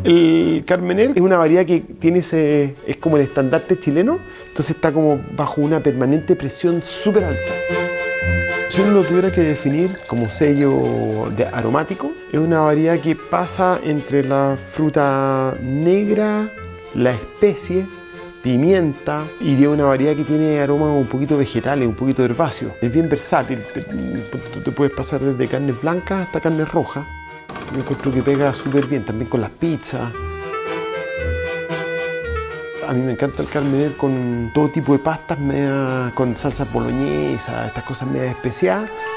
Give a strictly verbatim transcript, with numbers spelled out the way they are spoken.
El Carmener es una variedad que tiene ese, es como el estandarte chileno, entonces está como bajo una permanente presión súper alta. Si uno lo tuviera que definir como sello de aromático, es una variedad que pasa entre la fruta negra, la especie, pimienta, y de una variedad que tiene aromas un poquito vegetales, un poquito herbáceos. Es bien versátil, te, tú te puedes pasar desde carnes blancas hasta carnes rojas. Yo encuentro que pega súper bien, también con las pizzas. A mí me encanta el Carmener con todo tipo de pastas, media, con salsa boloñesa, estas cosas medio especiadas.